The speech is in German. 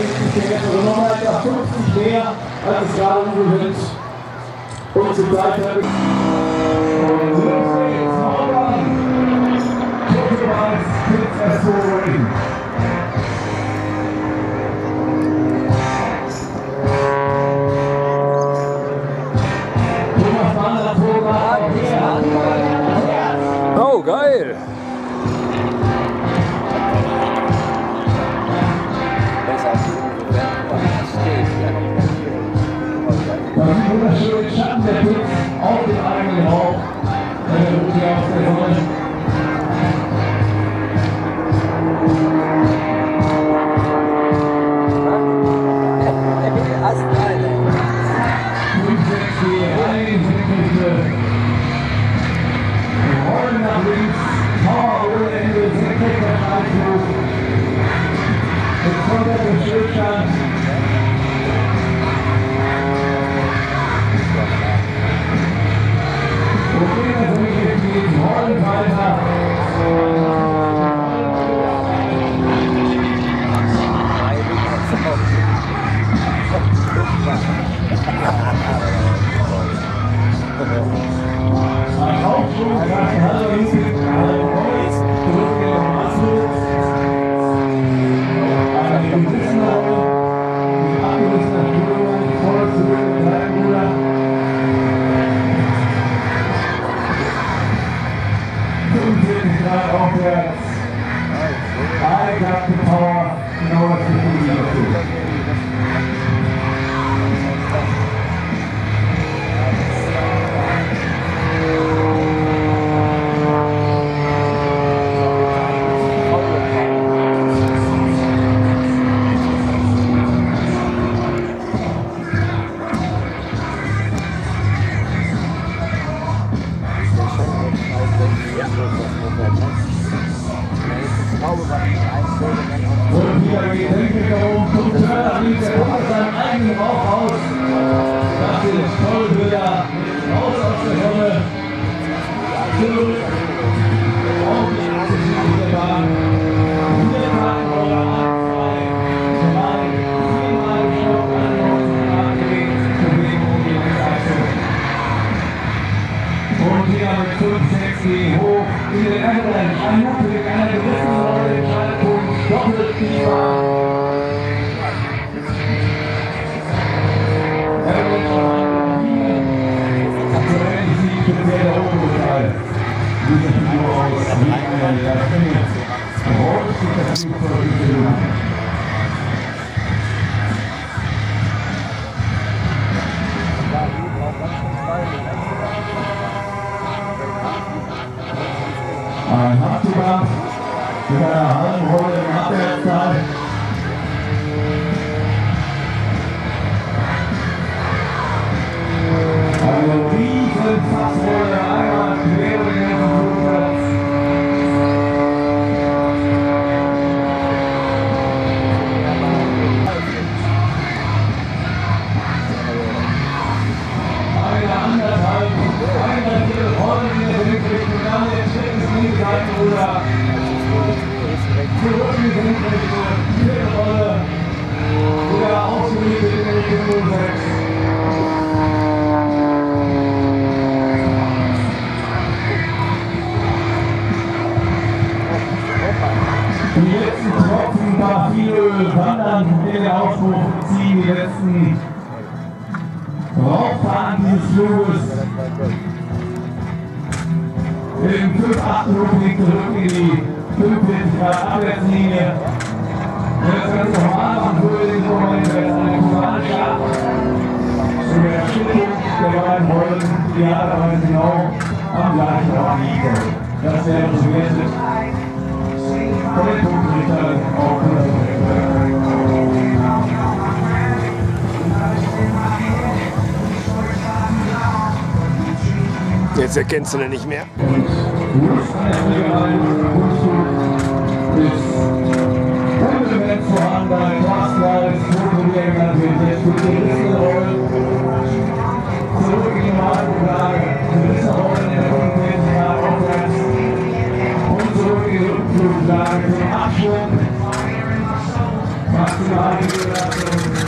Also nochmal etwa 50 mehr, als es gerade umgewinnt. Und zur Seite. Und so geht's. Morgan. Totebeis, Kids Ersoring. Thomas Wandervogel. Oh, geil! Wunderschönen Schatten der Pütz auf den eigenen Rauch. Der ruht hier aus der Sonne. Rollen nach links, Power ohne Ende, senkrechter Scheinflug. Jetzt kommt er zum Stillstand. Rollen weiter. Ein Aufschwung, ein halber Links, ein Kreuz, zurück in den Maßflug. Eine gewisse Rolle, die abgerissene Störung, voll zurück in den Seitenruder. Aufwärts. I got the power, genau was ich tun dazu. Und wieder geht Henke darum, zum Turner links, er kommt aus seinem eigenen Rauch raus. Das ist toll wieder, raus aus der Sonne, zurück, auf die Achse der Bahn. Hier fahren wir 1, 2, 3, 4 Mal Stopp, 91 Grad gedreht, Bewegung gegen die Achse. Und wieder mit 5, 6 gehen hoch in den Avalanche, ein Looping, einer gewissen Rolle, den Schaltpunkt, doppelt die Bahn. Ein Abzugang mit einer halben Rolle im Abwärtsteil. Eine riesen Fassrolle, einmal quer über den ganzen Flugplatz. Eine anderthalb Rollen in der Senkrichtung, dann der linke Seitenruder. Zurück in die Senkrichtung, vierte Rolle. Wieder ausgerichtet in Richtung 06. Die letzten Tropfen Parfümöl wandern in den Auspuff, ziehen die letzten Rauchfahnen dieses Fluges im 5-8 Looping zurück in die 45 Grad Abwärtslinie. Wenn das Ganze normal machen würde, in diesem Moment wäre es eine kubanische Überschüttung der beiden Rollen, idealerweise genau am gleichen Ort liegen. Das wäre bewertet von den Punktrichtern auf 100. Jetzt erkennst du ihn nicht mehr. Und Lust an der Fliegerei, Kunstflug ist unbedingt vorhanden bei Quastleis, Fotoregeln natürlich, jetzt für die Listenrolle. Zurück in die Normalfluglage, die Listenrolle in der 45 Grad aufwärts und zurück in die Rückfluglage zum Abschwung. maximale Belastung.